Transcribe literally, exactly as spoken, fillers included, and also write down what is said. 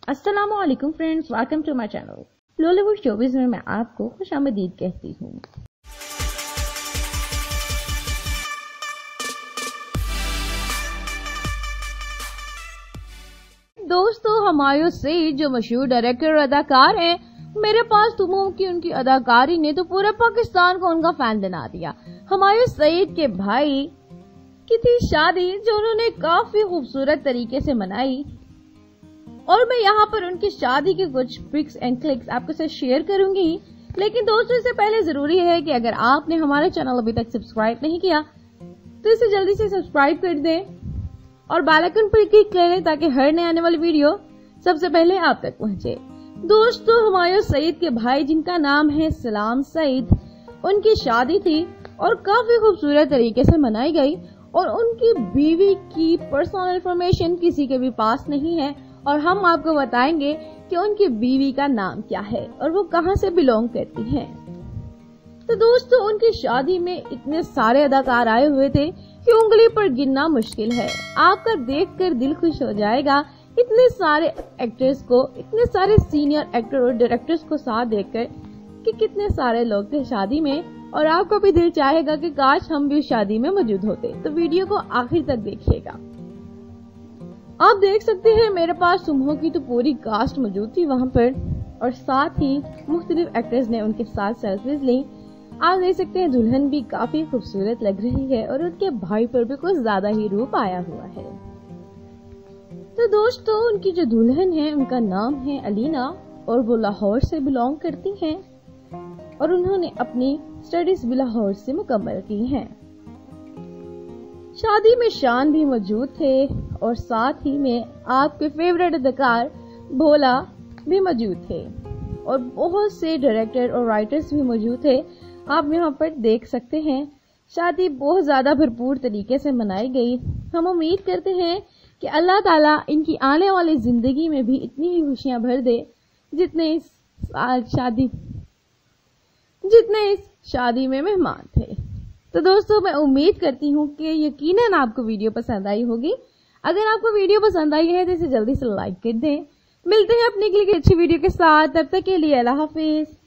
अस्सलाम वालेकुम friends, welcome to my channel. Lollywood showbiz में मैं आपको खुशामदीद कहती हूँ। दोस्तों, हुमायूं सईद जो मशहूर डायरेक्टर और अदाकार हैं, मेरे पास तुमों की उनकी अदाकारी ने तो पूरे पाकिस्तान को उनका फैन बना दिया। हुमायूं सईद के भाई की थी शादी जो उन्होंने काफी खूबसूरत तरीके से मनाई और मैं यहाँ पर उनकी शादी के कुछ पिक्स एंड क्लिक्स आपके साथ शेयर करूंगी। लेकिन दोस्तों, इससे पहले जरूरी है कि अगर आपने हमारे चैनल अभी तक सब्सक्राइब नहीं किया तो इसे जल्दी से सब्सक्राइब कर दें और बेल आइकन पर क्लिक कर लें ताकि हर नए आने वाली वीडियो सबसे पहले आप तक पहुंचे। दोस्तों, हुमायूं सईद के भाई जिनका नाम है सलाम सईद, उनकी शादी थी और काफी खूबसूरत तरीके से मनाई गई और उनकी बीवी की पर्सनल इंफॉर्मेशन किसी के भी पास नहीं है और हम आपको बताएंगे कि उनकी बीवी का नाम क्या है और वो कहां से बिलोंग करती हैं। तो दोस्तों, उनकी शादी में इतने सारे अदाकार आए हुए थे कि उंगली पर गिनना मुश्किल है। आपका देखकर दिल खुश हो जाएगा इतने सारे एक्टर्स को, इतने सारे सीनियर एक्टर और डायरेक्टर्स को साथ देखकर कि कितने सारे लोग थे शादी में और आपका भी दिल चाहेगा कि काश हम भी शादी में मौजूद होते। तो वीडियो को आखिर तक देखिएगा। आप देख सकते हैं मेरे पास सुमहो की तो पूरी कास्ट मौजूद थी वहां पर और साथ ही मुख्तलिफ एक्टर्स ने उनके साथ सेल्फीज ली। आप देख सकते हैं दुल्हन भी काफी खूबसूरत लग रही है और उनके भाई पर भी कुछ ज्यादा ही रूप आया हुआ है। तो दोस्तों, उनकी जो दुल्हन है उनका नाम है अलीना और वो लाहौर से बिलोंग करती हैं और उन्होंने अपनी स्टडीज भी लाहौर से मुकम्मल की हैं। शादी में शान भी मौजूद थे और साथ ही में आपके फेवरेट अदाकार भोला भी मौजूद थे और बहुत से डायरेक्टर और राइटर्स भी मौजूद थे। आप यहाँ पर देख सकते हैं शादी बहुत ज्यादा भरपूर तरीके से मनाई गई। हम उम्मीद करते हैं कि अल्लाह ताला इनकी आने वाली जिंदगी में भी इतनी ही खुशियां भर दे जितने इस शादी जितने इस शादी में मेहमान थे। तो दोस्तों, मैं उम्मीद करती हूँ कि यकीनन आपको वीडियो पसंद आई होगी। अगर आपको वीडियो पसंद आई है तो इसे जल्दी से लाइक कर दें। मिलते हैं अपने के लिए अच्छी वीडियो के साथ, तब तक के लिए अल्लाह हाफिज।